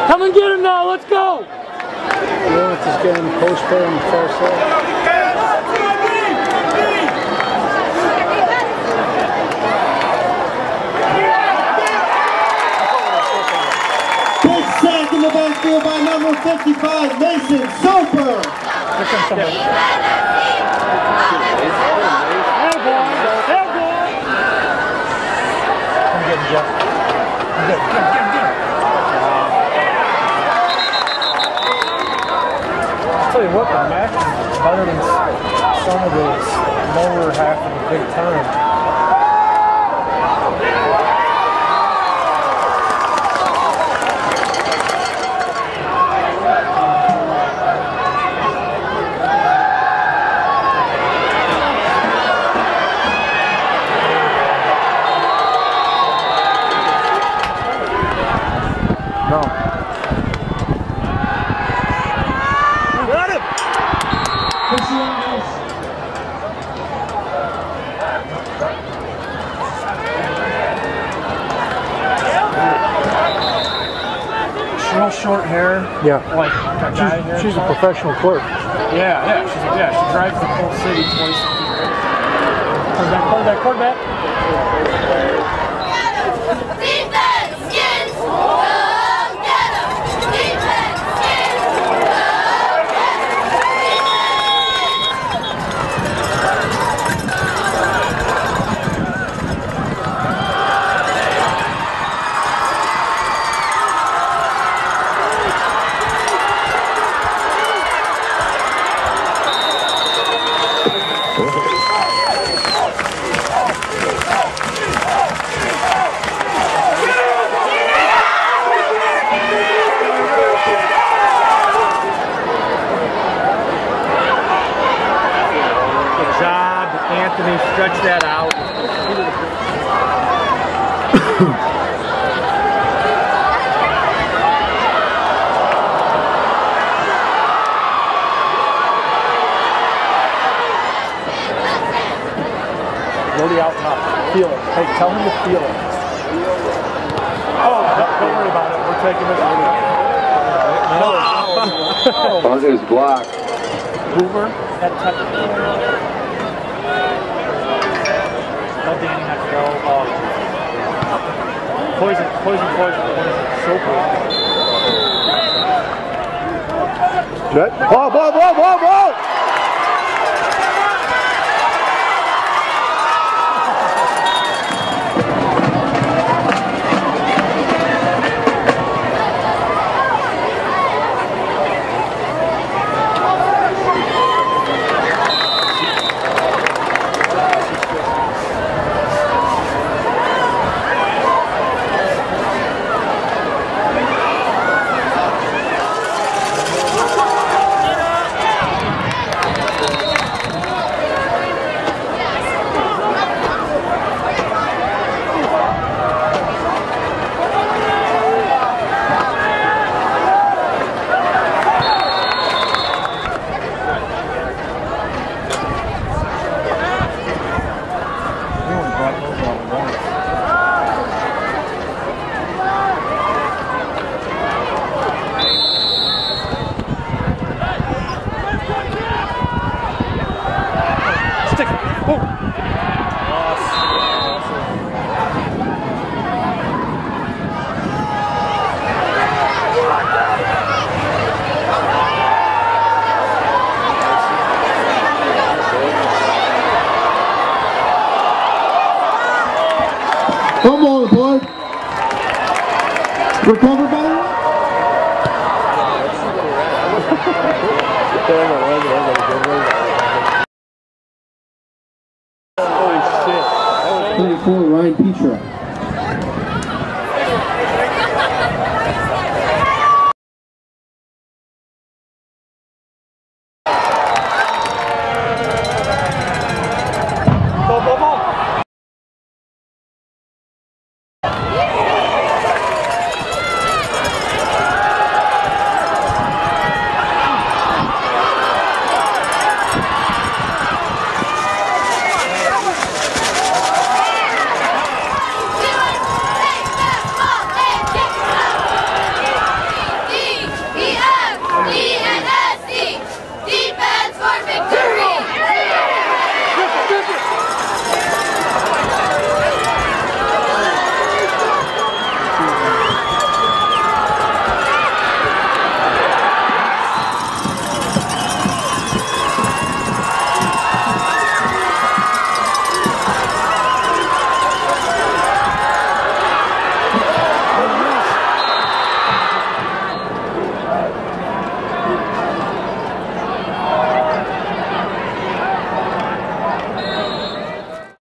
Come and get him now, let's go! Lawrence is getting post play on the far side. Big sack in the backfield by number 55, Mason Soper. I'll tell you what, the match is better than some of the lower half of the Big Time. No. Got him! Real short hair. Yeah. Like a guy hair. She's a professional clerk. Yeah. She drives the whole city twice a year. Quarterback. Anthony, stretch that out. Really out top. Feel it. Hey, tell him to feel it. Oh, don't worry about it. We're taking this video. Wow. It was blocked. Hoover had touched. Tell Danny not to go. Poison. So poison. Jet. Ball. Come on, boy. Recover by Holy shit. 24, Ryan Petra.